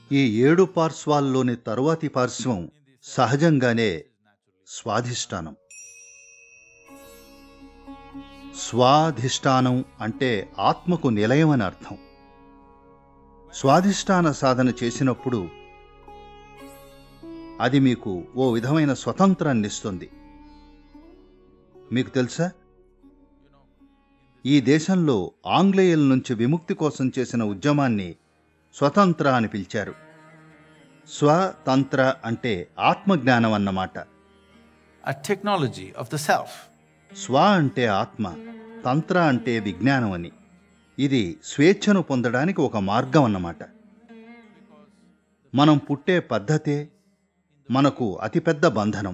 ఈ 7 పార్శ్వాల్లోని తరువాతి పార్శ్వం సహజంగానే స్వాధిష్టానం. స్వాధిష్టానం అంటే ఆత్మకు నిలయం అని అర్థం. స్వాధిష్టాన సాధన చేసినప్పుడు అది మీకు ఓ విధమైన స్వతంత్రాన్ని ఇస్తుంది. మీకు తెలుసా, ఈ దేశంలో ఆంగ్లేయుల నుంచి విముక్తి కోసం చేసిన ఉద్యమాన్ని స్వతంత్ర అని పిలిచారు. స్వతంత్ర అంటే ఆత్మజ్ఞానం అన్నమాట. A technology of the self. స్వ అంటే ఆత్మ, తంత్ర అంటే విజ్ఞానం అని. ఇది స్వేచ్ఛను పొందడానికి ఒక మార్గం అన్నమాట. మనం పుట్టే పద్ధతే మనకు అతిపెద్ద బంధనం.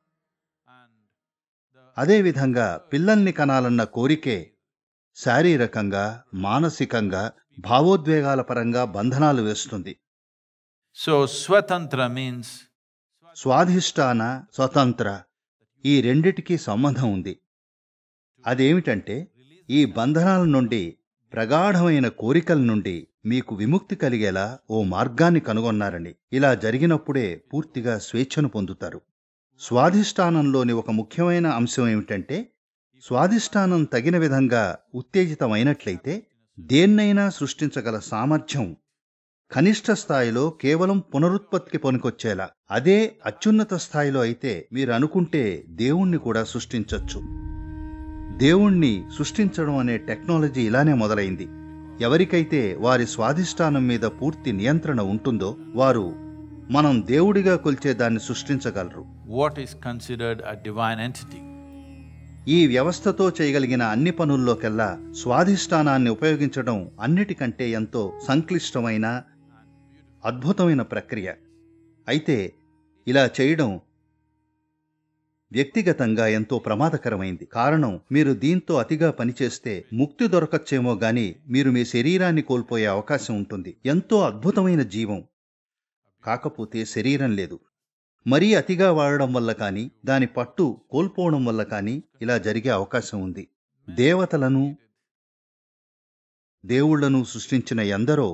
అదేవిధంగా పిల్లల్ని కనాలన్న కోరికే శారీరకంగా, మానసికంగా, భావోద్వేగాల పరంగా బంధనాలు వేస్తుంది. So Swatantra means స్వాధిష్టాన, స్వతంత్ర ఈ రెండిటికీ సంబంధం ఉంది. అదేమిటంటే ఈ బంధనాల నుండి, ప్రగాఢమైన కోరికల నుండి మీకు విముక్తి కలిగేలా ఓ మార్గాన్ని కనుగొన్నారని. ఇలా జరిగినప్పుడే పూర్తిగా స్వేచ్ఛను పొందుతారు. స్వాధిష్టానంలోని ఒక ముఖ్యమైన అంశం ఏమిటంటే, స్వాధిష్టానం తగిన విధంగా ఉత్తేజితమైనట్లయితే దేన్నైనా సృష్టించగల సామర్థ్యం కనిష్ట స్థాయిలో కేవలం పునరుత్పత్తికి పనికొచ్చేలా, అదే అత్యున్నత స్థాయిలో అయితే మీరు అనుకుంటే దేవుణ్ణి కూడా సృష్టించొచ్చు. దేవుణ్ణి సృష్టించడం అనే టెక్నాలజీ ఇలానే మొదలైంది. ఎవరికైతే వారి స్వాధిష్టానం మీద పూర్తి నియంత్రణ ఉంటుందో వారు మనం దేవుడిగా కొలిచే దాన్ని సృష్టించగలరు. what is considered a divine entity. ఈ వ్యవస్థతో చేయగలిగిన అన్ని పనుల్లోకెల్లా స్వాధిష్టానాన్ని ఉపయోగించడం అన్నిటికంటే ఎంతో సంక్లిష్టమైన, అద్భుతమైన ప్రక్రియ. అయితే ఇలా చేయడం వ్యక్తిగతంగా ఎంతో ప్రమాదకరమైంది. కారణం, మీరు దీంతో అతిగా పనిచేస్తే ముక్తి దొరకచ్చేమో గాని మీరు మీ శరీరాన్ని కోల్పోయే అవకాశం ఉంటుంది. ఎంతో అద్భుతమైన జీవం, కాకపోతే శరీరం లేదు. మరీ అతిగా వాడడం వల్ల కానీ, దాని పట్టు కోల్పోవడం వల్ల కానీ ఇలా జరిగే అవకాశం ఉంది. దేవతలను, దేవుళ్లను సృష్టించిన ఎందరో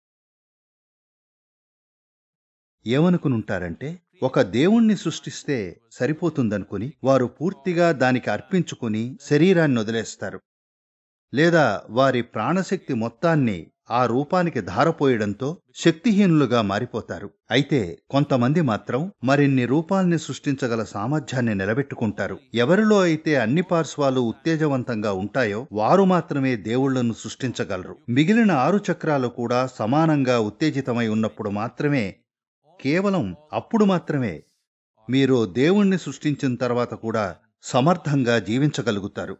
ఏమనుకునుంటారంటే, ఒక దేవుణ్ణి సృష్టిస్తే సరిపోతుందనుకుని వారు పూర్తిగా దానికి అర్పించుకుని శరీరాన్ని వదిలేస్తారు. లేదా వారి ప్రాణశక్తి మొత్తాన్ని ఆ రూపానికి ధారపోయడంతో శక్తిహీనులుగా మారిపోతారు. అయితే కొంతమంది మాత్రం మరిన్ని రూపాల్ని సృష్టించగల సామర్థ్యాన్ని నిలబెట్టుకుంటారు. ఎవరిలో అయితే అన్ని పార్శ్వాలు ఉత్తేజవంతంగా ఉంటాయో వారు మాత్రమే దేవుళ్లను సృష్టించగలరు. మిగిలిన 6 చక్రాలు కూడా సమానంగా ఉత్తేజితమై ఉన్నప్పుడు మాత్రమే, కేవలం అప్పుడు మాత్రమే మీరు దేవుణ్ణి సృష్టించిన తర్వాత కూడా సమర్థంగా జీవించగలుగుతారు.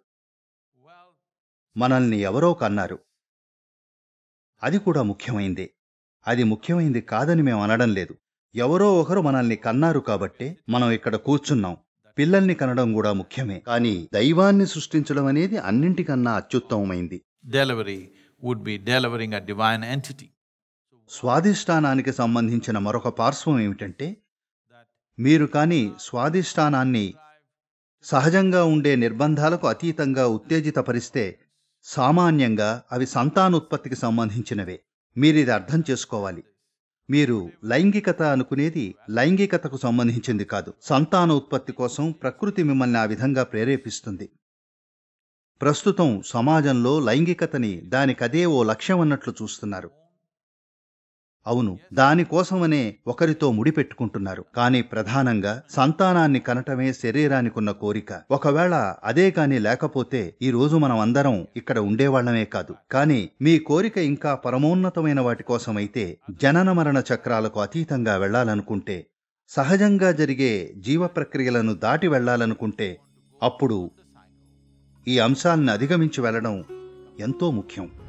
మనల్ని ఎవరో కన్నారు, అది కూడా ముఖ్యమైందే. అది ముఖ్యమైంది కాదని మేము అనడం లేదు. ఎవరో ఒకరు మనల్ని కన్నారు కాబట్టే మనం ఇక్కడ కూర్చున్నాం. పిల్లల్ని కనడం కూడా ముఖ్యమే, కానీ దైవాన్ని సృష్టించడం అనేది అన్నింటికన్నా అత్యుత్తమమైంది. Delivery would be delivering a divine entity. స్వాధిష్టానానికి సంబంధించిన మరొక పార్శ్వం ఏమిటంటే, మీరు కానీ స్వాధిష్టానాన్ని సహజంగా ఉండే నిర్బంధాలకు అతీతంగా ఉత్తేజితపరిస్తే సామాన్యంగా అవి సంతానోత్పత్తికి సంబంధించినవే. మీరిది అర్థం చేసుకోవాలి. మీరు లైంగికత అనుకునేది లైంగికతకు సంబంధించింది కాదు. సంతానోత్పత్తి కోసం ప్రకృతి మిమ్మల్ని ఆ విధంగా ప్రేరేపిస్తుంది. ప్రస్తుతం సమాజంలో లైంగికతని దానికదే ఓ లక్ష్యం అన్నట్లు చూస్తున్నారు. అవును, దానికోసమనే ఒకరితో ముడిపెట్టుకుంటున్నారు. కానీ ప్రధానంగా సంతానాన్ని కనటమే శరీరానికున్న కోరిక. ఒకవేళ అదే కాని లేకపోతే ఈ రోజు మనం అందరం ఇక్కడ ఉండేవాళ్లమే కాదు. కానీ మీ కోరిక ఇంకా పరమోన్నతమైన వాటి కోసమైతే, జనన మరణ చక్రాలకు అతీతంగా వెళ్లాలనుకుంటే, సహజంగా జరిగే జీవ ప్రక్రియలను దాటి వెళ్లాలనుకుంటే, అప్పుడు ఈ అంశాలను అధిగమించి వెళ్లడం ఎంతో ముఖ్యం.